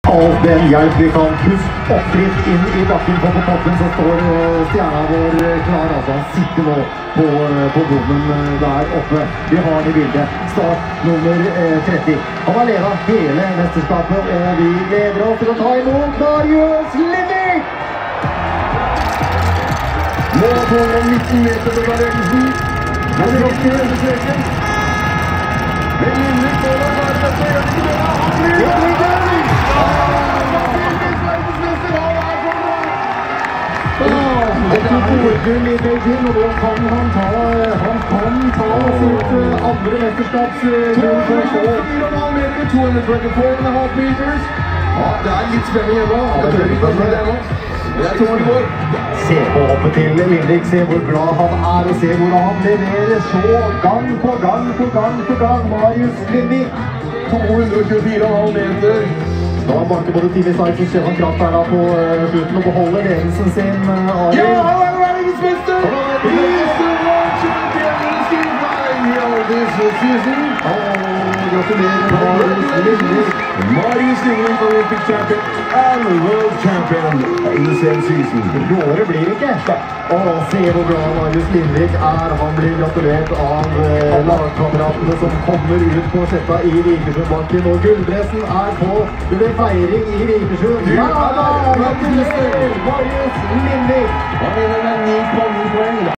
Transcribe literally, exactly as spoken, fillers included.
All den hjelp vi kan. Pust oppdrift inn i bakken, for på toppen så står stjerna vår klar. Altså, han sitter nå på, på bommen der oppe. Vi har han i bildet. Start nummer tretti. Han har ledet hele mesterskapet, og vi gleder oss til å ta imot Marius Lindvik! Nå på nitten meter på bevegelsen. Men det er ikke hele streken. Men Lindvik må da klare dette. Gjør det ikke det? Han blir det! Det er hovedgull i Beijing, og da kan han ta, han kan ta sitt andre mesterskapsgull for å få. to tjuefire komma fem meters. Ja, det er litt spenning ennå. Jeg tør ikke å si det ennå. Det er tårn vår. Se på hoppet til Lindvik, se hvor glad han er, og se hvordan han leverer så gang på gang på gang på gang. Marius Lindvik. to tjuefire komma fem meter. Da han banker både tidlig start, så ser han kraft her da på slutten og beholder ledelsen sin. Ja, han er verdensmester! He is the world champion in Steel Flying here this season. Gratulerer, Marius Lindvik. Marius Lindvik, Olympic champion and world champion in the same season. Råere blir det ikke. Og se hvor glad Marius Lindvik er. Han blir gratulert av eh, lagkameratene som kommer ut på setta i Vikersundbakken. Og gulldressen er på. Det blir feiring i Vikersund. Ja da! Gratulerer, Marius Lindvik! Han vinner med ni komma ni poeng.